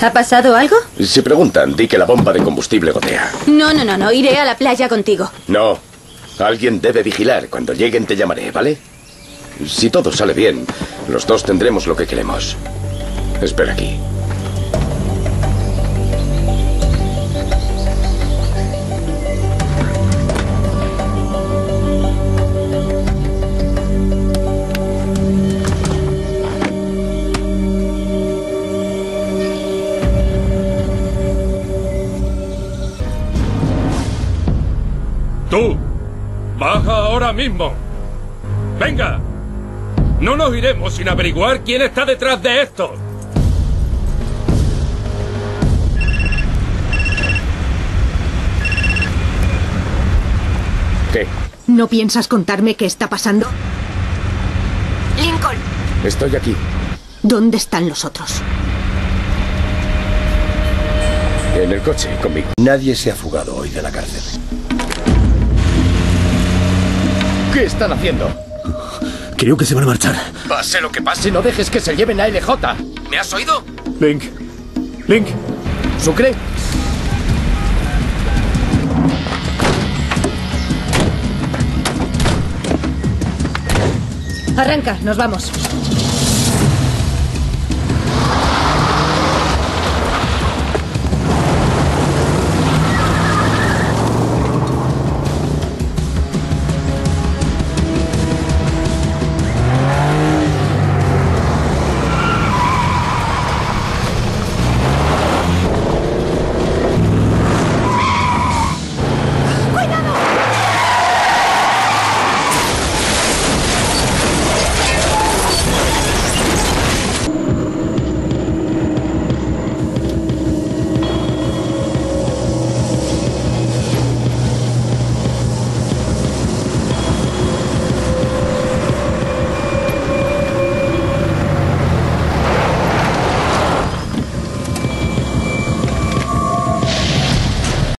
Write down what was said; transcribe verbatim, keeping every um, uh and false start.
¿Ha pasado algo? Si preguntan, di que la bomba de combustible gotea. No, no, no, no. Iré a la playa contigo. No. Alguien debe vigilar. Cuando lleguen te llamaré, ¿vale? Si todo sale bien, los dos tendremos lo que queremos. Espera aquí. ¡Tú! ¡Baja ahora mismo! ¡Venga! No nos iremos sin averiguar quién está detrás de esto. ¿Qué? ¿No piensas contarme qué está pasando? Lincoln. Estoy aquí. ¿Dónde están los otros? En el coche, conmigo. Nadie se ha fugado hoy de la cárcel. ¿Qué están haciendo? Creo que se van a marchar. Pase lo que pase, no dejes que se lleven a L J. ¿Me has oído? Link. Link. ¿Sucre? Arranca, nos vamos.